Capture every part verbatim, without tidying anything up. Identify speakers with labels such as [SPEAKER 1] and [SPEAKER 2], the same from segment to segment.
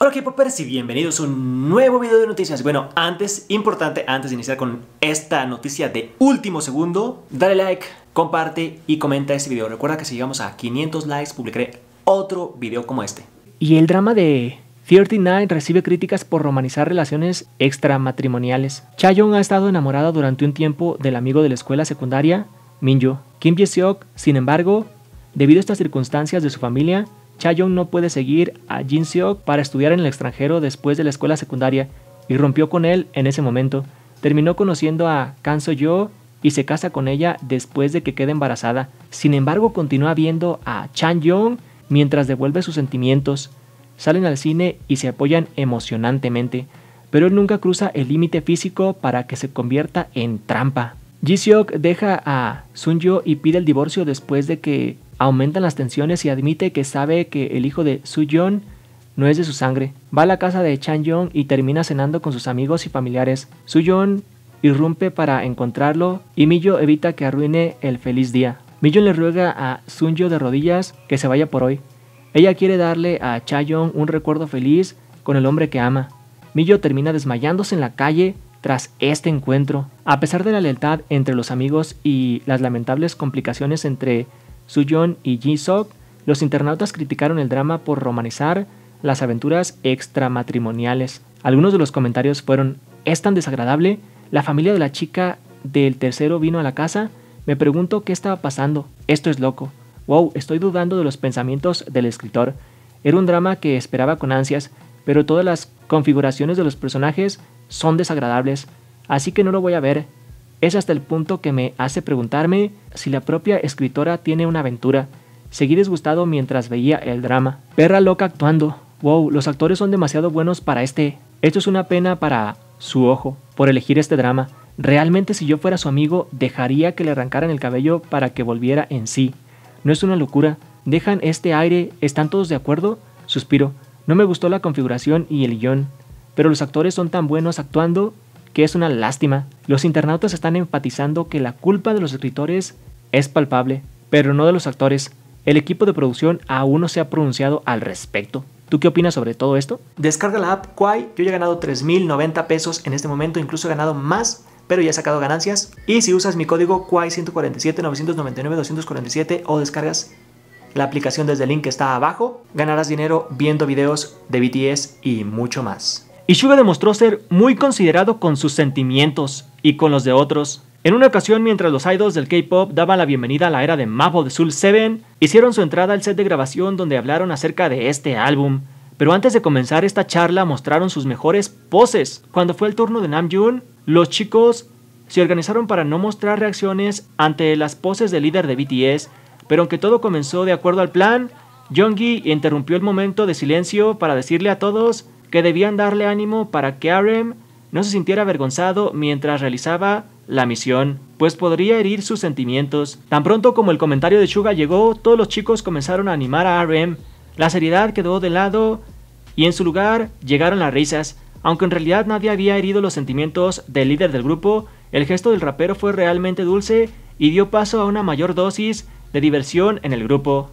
[SPEAKER 1] Hola K-popers y bienvenidos a un nuevo video de noticias. Bueno, antes, importante, antes de iniciar con esta noticia de último segundo, dale like, comparte y comenta este video. Recuerda que si llegamos a quinientos likes publicaré otro video como este.
[SPEAKER 2] Y el drama de treinta y nueve recibe críticas por romanizar relaciones extramatrimoniales. Chaeyoung ha estado enamorada durante un tiempo del amigo de la escuela secundaria, Minjo. Kim Jae-seok, sin embargo, debido a estas circunstancias de su familia, Chaeyoung no puede seguir a Jin-seok para estudiar en el extranjero después de la escuela secundaria y rompió con él en ese momento. Terminó conociendo a Kang So-yo y se casa con ella después de que quede embarazada. Sin embargo, continúa viendo a Chan-young mientras devuelve sus sentimientos. Salen al cine y se apoyan emocionantemente, pero él nunca cruza el límite físico para que se convierta en trampa. Ji-seok deja a Sun-yo y pide el divorcio después de que aumentan las tensiones y admite que sabe que el hijo de Su-yeon no es de su sangre. Va a la casa de Chan-young y termina cenando con sus amigos y familiares. Su-yeon irrumpe para encontrarlo y Minjo evita que arruine el feliz día. Minjo le ruega a Sun-yo de rodillas que se vaya por hoy. Ella quiere darle a Chaeyoung un recuerdo feliz con el hombre que ama. Minjo termina desmayándose en la calle tras este encuentro. A pesar de la lealtad entre los amigos y las lamentables complicaciones entre Su-yeon y Ji-seok, los internautas criticaron el drama por romanizar las aventuras extramatrimoniales. Algunos de los comentarios fueron: ¿es tan desagradable? La familia de la chica del tercero vino a la casa. Me pregunto qué estaba pasando. Esto es loco. Wow, estoy dudando de los pensamientos del escritor. Era un drama que esperaba con ansias, pero todas las configuraciones de los personajes son desagradables, así que no lo voy a ver. Es hasta el punto que me hace preguntarme si la propia escritora tiene una aventura. Seguí disgustado mientras veía el drama. Perra loca actuando. Wow, los actores son demasiado buenos para este. Esto es una pena para su ojo por elegir este drama. Realmente, si yo fuera su amigo, dejaría que le arrancaran el cabello para que volviera en sí. No es una locura. Dejan este aire. ¿Están todos de acuerdo? Suspiro. No me gustó la configuración y el guión, pero los actores son tan buenos actuando que es una lástima. Los internautas están enfatizando que la culpa de los escritores es palpable, pero no de los actores. El equipo de producción aún no se ha pronunciado al respecto. ¿Tú qué opinas sobre todo esto?
[SPEAKER 1] Descarga la app Kwai. Yo ya he ganado tres mil noventa pesos en este momento, incluso he ganado más, pero ya he sacado ganancias. Y si usas mi código Kwai ciento cuarenta y siete, novecientos noventa y nueve, doscientos cuarenta y siete o descargas la aplicación desde el link que está abajo, ganarás dinero viendo videos de B T S y mucho más.
[SPEAKER 2] Y Suga demostró ser muy considerado con sus sentimientos y con los de otros. En una ocasión, mientras los idols del K-pop daban la bienvenida a la era de Mapple de Soul siete, hicieron su entrada al set de grabación donde hablaron acerca de este álbum. Pero antes de comenzar esta charla mostraron sus mejores poses. Cuando fue el turno de Namjoon, los chicos se organizaron para no mostrar reacciones ante las poses del líder de B T S, pero aunque todo comenzó de acuerdo al plan, Jeonggi interrumpió el momento de silencio para decirle a todos que debían darle ánimo para que R M no se sintiera avergonzado mientras realizaba la misión, pues podría herir sus sentimientos. Tan pronto como el comentario de Suga llegó, todos los chicos comenzaron a animar a R M. La seriedad quedó de lado y en su lugar llegaron las risas. Aunque en realidad nadie había herido los sentimientos del líder del grupo, el gesto del rapero fue realmente dulce y dio paso a una mayor dosis de diversión en el grupo.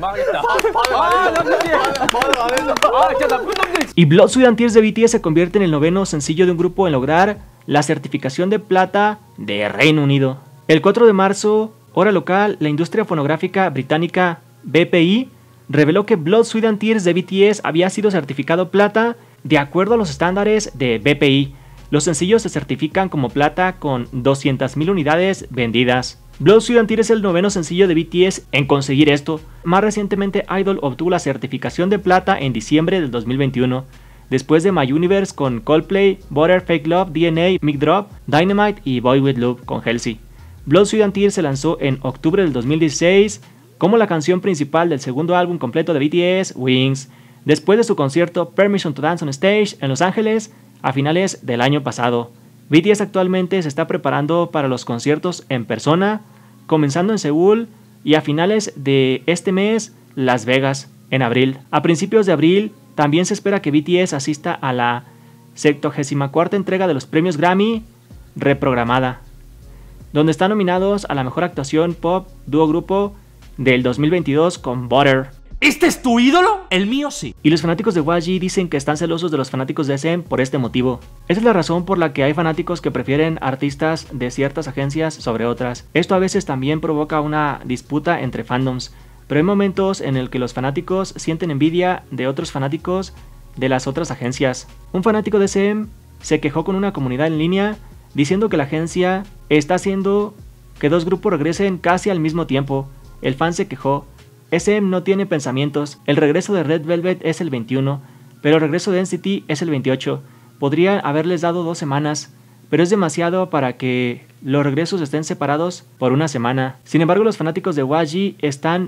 [SPEAKER 2] Y Blood, Sweat and Tears de B T S se convierte en el noveno sencillo de un grupo en lograr la certificación de plata de Reino Unido. El cuatro de marzo, hora local, la industria fonográfica británica B P I reveló que Blood, Sweat and Tears de B T S había sido certificado plata de acuerdo a los estándares de B P I. Los sencillos se certifican como plata con doscientas mil unidades vendidas. Blood, Sweat and Tears es el noveno sencillo de B T S en conseguir esto. Más recientemente, Idol obtuvo la certificación de plata en diciembre del dos mil veintiuno, después de My Universe con Coldplay, Butter, Fake Love, D N A, Mic Drop, Dynamite y Boy With Love con Halsey. Blood, Sweat and Tears se lanzó en octubre del dos mil dieciséis como la canción principal del segundo álbum completo de B T S, Wings, después de su concierto Permission to Dance on Stage en Los Ángeles a finales del año pasado. B T S actualmente se está preparando para los conciertos en persona, comenzando en Seúl y a finales de este mes, Las Vegas, en abril. A principios de abril, también se espera que B T S asista a la sexagésima cuarta entrega de los premios Grammy reprogramada, donde están nominados a la mejor actuación pop dúo grupo del dos mil veintidós con Butter.
[SPEAKER 3] ¿Este es tu ídolo? El mío sí.
[SPEAKER 2] Y los fanáticos de Y G dicen que están celosos de los fanáticos de S M por este motivo. Esa es la razón por la que hay fanáticos que prefieren artistas de ciertas agencias sobre otras. Esto a veces también provoca una disputa entre fandoms, pero hay momentos en el que los fanáticos sienten envidia de otros fanáticos de las otras agencias. Un fanático de S M se quejó con una comunidad en línea diciendo que la agencia está haciendo que dos grupos regresen casi al mismo tiempo. El fan se quejó: S M no tiene pensamientos, el regreso de Red Velvet es el veintiuno, pero el regreso de N C T es el veintiocho. Podría haberles dado dos semanas, pero es demasiado para que los regresos estén separados por una semana. Sin embargo, los fanáticos de Y G están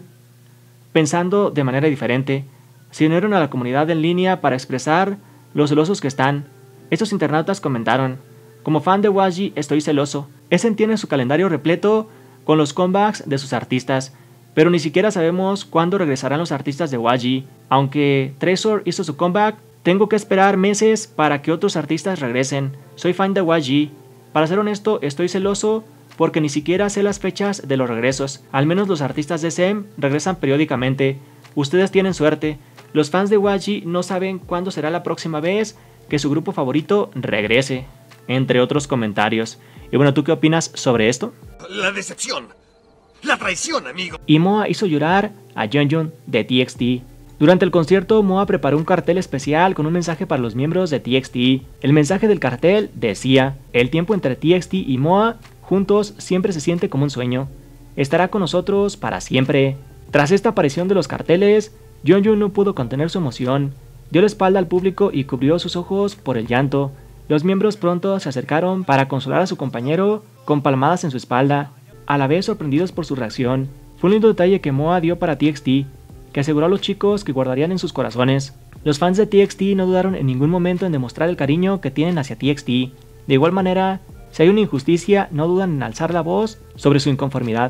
[SPEAKER 2] pensando de manera diferente. Se unieron a la comunidad en línea para expresar lo celosos que están. Estos internautas comentaron: como fan de Y G estoy celoso. S M tiene su calendario repleto con los comebacks de sus artistas, pero ni siquiera sabemos cuándo regresarán los artistas de Y G. Aunque Treasure hizo su comeback, tengo que esperar meses para que otros artistas regresen. Soy fan de Y G. Para ser honesto, estoy celoso porque ni siquiera sé las fechas de los regresos. Al menos los artistas de S M regresan periódicamente. Ustedes tienen suerte. Los fans de Y G no saben cuándo será la próxima vez que su grupo favorito regrese, entre otros comentarios. Y bueno, ¿tú qué opinas sobre esto?
[SPEAKER 4] La decepción. La traición, amigo.
[SPEAKER 2] Y Moa hizo llorar a Yeonjun de T X T. Durante el concierto, Moa preparó un cartel especial con un mensaje para los miembros de T X T. El mensaje del cartel decía: el tiempo entre T X T y Moa juntos siempre se siente como un sueño. Estará con nosotros para siempre. Tras esta aparición de los carteles, Yeonjun no pudo contener su emoción. Dio la espalda al público y cubrió sus ojos por el llanto. Los miembros pronto se acercaron para consolar a su compañero con palmadas en su espalda, a la vez sorprendidos por su reacción. Fue un lindo detalle que Moa dio para T X T, que aseguró a los chicos que guardarían en sus corazones. Los fans de T X T no dudaron en ningún momento en demostrar el cariño que tienen hacia T X T. De igual manera, si hay una injusticia, no dudan en alzar la voz sobre su inconformidad.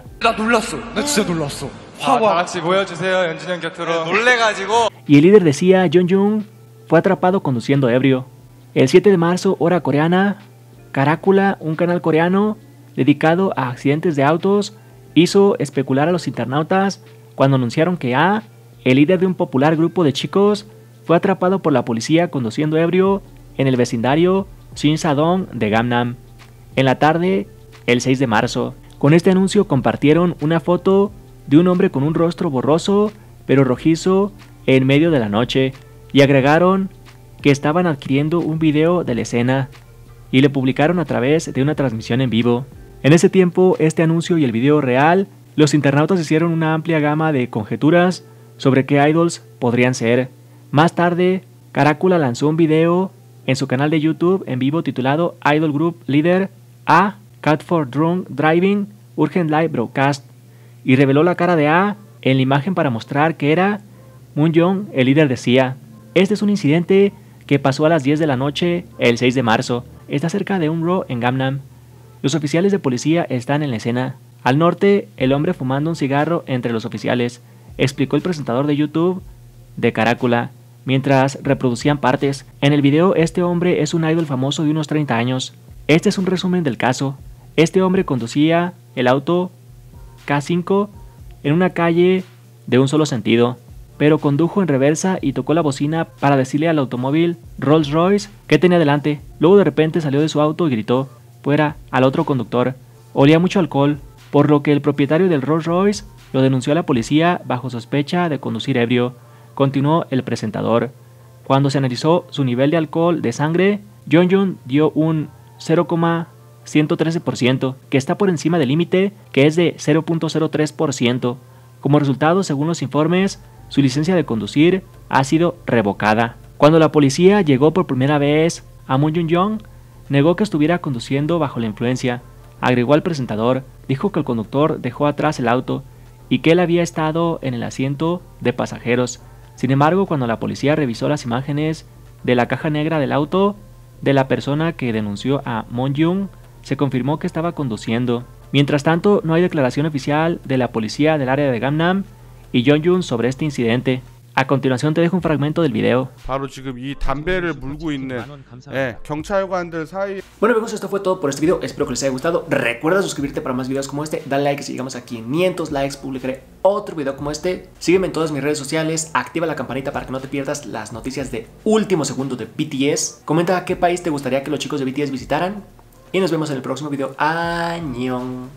[SPEAKER 2] Y el líder decía: Yeonjun fue atrapado conduciendo ebrio. El siete de marzo, hora coreana, Caracula, un canal coreano dedicado a accidentes de autos, hizo especular a los internautas cuando anunciaron que A, el líder de un popular grupo de chicos, fue atrapado por la policía conduciendo ebrio en el vecindario Shinsadong de Gangnam, en la tarde el seis de marzo. Con este anuncio compartieron una foto de un hombre con un rostro borroso pero rojizo en medio de la noche y agregaron que estaban adquiriendo un video de la escena y le publicaron a través de una transmisión en vivo. En ese tiempo, este anuncio y el video real, los internautas hicieron una amplia gama de conjeturas sobre qué idols podrían ser. Más tarde, Caracula lanzó un video en su canal de YouTube en vivo titulado Idol Group Leader A, Cut for Drunk Driving, Urgent Live Broadcast, y reveló la cara de A en la imagen para mostrar que era Moonjong, el líder de S I A. Este es un incidente que pasó a las diez de la noche el seis de marzo. Está cerca de un Raw en Gangnam. Los oficiales de policía están en la escena. Al norte, el hombre fumando un cigarro entre los oficiales, explicó el presentador de YouTube de Caracula, mientras reproducían partes. En el video, este hombre es un idol famoso de unos treinta años. Este es un resumen del caso. Este hombre conducía el auto K cinco en una calle de un solo sentido, pero condujo en reversa y tocó la bocina para decirle al automóvil Rolls Royce que tenía delante. Luego de repente salió de su auto y gritó fuera al otro conductor. Olía mucho alcohol, por lo que el propietario del Rolls Royce lo denunció a la policía bajo sospecha de conducir ebrio, continuó el presentador. Cuando se analizó su nivel de alcohol de sangre, Yeonjun dio un cero coma ciento trece por ciento, que está por encima del límite, que es de cero punto cero tres por ciento. Como resultado, según los informes, su licencia de conducir ha sido revocada. Cuando la policía llegó por primera vez a Moonjung, negó que estuviera conduciendo bajo la influencia. Agregó al presentador, dijo que el conductor dejó atrás el auto y que él había estado en el asiento de pasajeros. Sin embargo, cuando la policía revisó las imágenes de la caja negra del auto de la persona que denunció a Moonjung, se confirmó que estaba conduciendo. Mientras tanto, no hay declaración oficial de la policía del área de Gangnam y Yeonjun sobre este incidente. A continuación te dejo un fragmento del video.
[SPEAKER 5] 바로 지금 이 담배를 물고 있는 예, 경찰관들 사이.
[SPEAKER 1] Bueno amigos, esto fue todo por este video, espero que les haya gustado. Recuerda suscribirte para más videos como este, dale like y si llegamos a quinientos likes publicaré otro video como este. Sígueme en todas mis redes sociales, activa la campanita para que no te pierdas las noticias de último segundo de B T S. Comenta a qué país te gustaría que los chicos de B T S visitaran y nos vemos en el próximo video. Añón.